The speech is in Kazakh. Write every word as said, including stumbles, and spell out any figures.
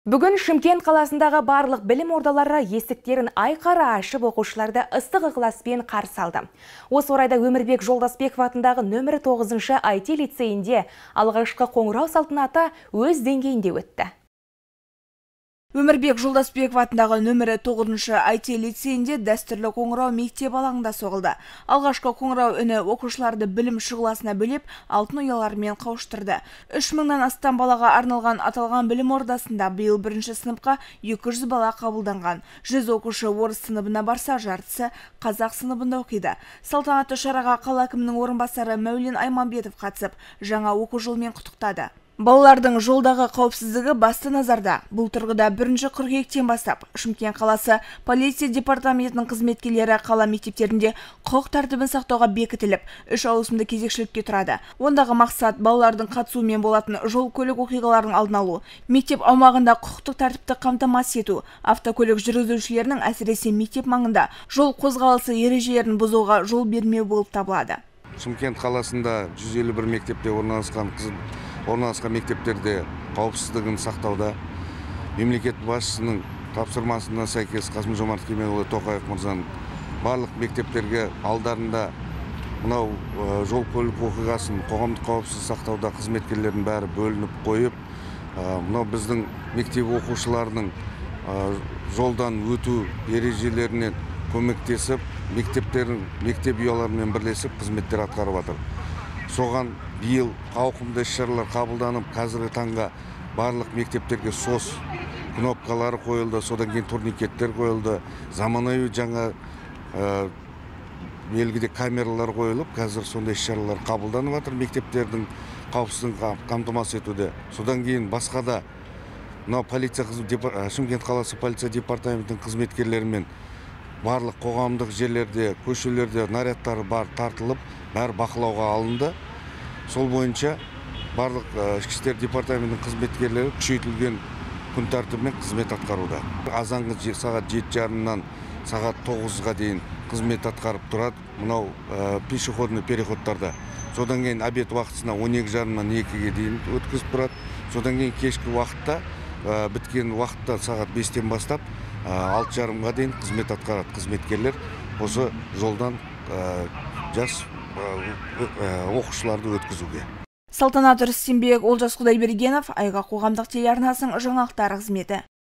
Бүгін Шымкент қаласындағы барлық білім ордалары есіктерін айқара ашып, оқушыларды ыстық ықыласпен қарсы алды. Осы орайда Өмірбек Жолдасбеков атындағы нөмірі тоғызыншы ай ти лицейінде алғашқы қоңырау салтанаты өз деңгейінде өтті. Өмірбек Жолдасбеков атындағы нөмірі тоғызыншы ай ти лицейінде дәстүрлі қоңырау мектеп алаңында соғылды. Алғашқы қоңырау үні оқушыларды білім шұғыласына бөлеп, алтын ұяларымен қауыштырды. үш мыңнан астам балаға арналған аталған білім ордасында биыл бірінші сыныпқа екі жүз бала қабылданған. жүз оқушы орыс сыныбына барса, жартысы қазақ сыныбында оқиды. Салтанатты шараға қала әкімінің орынбасары Мәулен Айманбетов қатысып, жаңа оқу жылымен құттықтады. Балалардың жолдағы қауіпсіздігі басты назарда. Бұл тұрғыда бірінші қыркүйектен бастап Шымкент қаласы полиция департаментінің қызметкерлері қала мектептерінде құқық тәртібін сақтауға бекітіліп, үш ауысымды кезекшілікке тұрады. Ондағы мақсат балалардың қатысуымен болатын жол-көлік оқиғаларын алдын алу, мектеп аумағында құқықтық тәртіпті қамтамасыз ету, автокөлік жүргізушілерінің әсіресе мектеп маңында жол қозғалысы ережелерін бұзуға жол бермеу болып табылады. Шымкент қаласында жүз елу бір мектепте орналасқан орналасқан мектептерде қауіпсіздігін сақтауда мемлекет басшысының тапсырмасына сәйкес Қасым-Жомарт Кемелұлы Тоқаев мырзаның барлық мектептерге алдарында мынау жол көлік оқиғасын қоғамдық қауіпсіздік сақтауда қызметкерлердің бәрі бөлініп қойып, мынау біздің мектеп оқушыларының жолдан өту ережелеріне көмектесіп, мектептердің мектеп ұяларымен бірлесіп қызметтер атқарып жатыр. Соған биыл ауқымды іс-шаралар қабылданып, қазіргі таңға барлық мектептерге сос кнопкалары қойылды, содан кейін турникеттер қойылды, заманауи жаңа белгіде камералар қойылып, қазір сондай іс-шаралар қабылданып жатыр мектептердің қауіпсіздігін қамтамасыз етуде. Содан кейін басқа да мынау полиция Шымкент қаласы полиция департаментінің қызметкерлерімен барлық қоғамдық жерлерде, көшелерде нарядтары бар тартылып, бәрі бақылауға алынды. Сол бойынша барлық ішкі істер департаментінің қызметкерлері күшейтілген күн тәртібімен қызмет атқаруда. Азанғы сағат жеті жарымнан сағат тоғызға дейін қызмет атқарып тұрады, мынау пешеходный переходтарда. Содан кейін обед уақытысына он екі жарымнан екіге дейін өткізіп тұрады. Содан кейін кешкі уақытта, біткен уақытта сағат бестен бастап алты жарымға дейін қызмет атқарады қызметкерлер осы жолдан жас оқушыларды өткізуге. Салтанат Рүстембек, Олжас Құдайбергенов, Айға қоғамдық телеарнасының жаңалықтар қызметі.